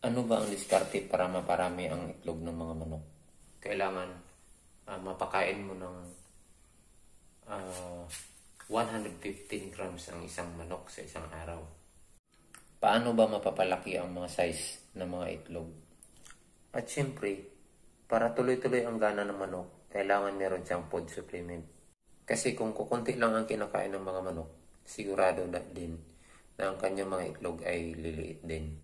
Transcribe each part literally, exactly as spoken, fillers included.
Ano ba ang diskarte para maparami ang itlog ng mga manok? Kailangan uh, mapakain mo ng uh, one hundred fifteen grams ang isang manok sa isang araw. Paano ba mapapalaki ang mga size ng mga itlog? At syempre, para tuloy-tuloy ang gana ng manok, kailangan meron siyang food supplement. Kasi kung kukunti lang ang kinakain ng mga manok, sigurado na din na ang kanyang mga itlog ay liliit din.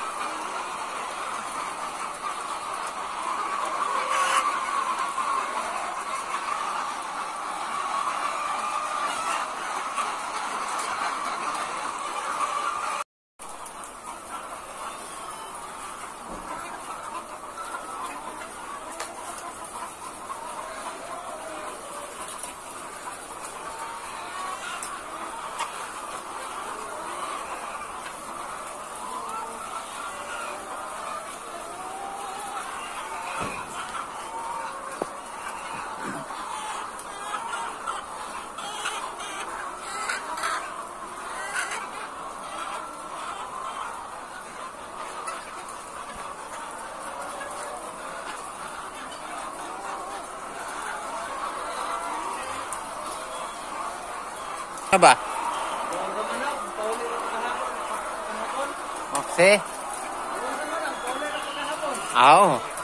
Ano ba? Okay. Oo.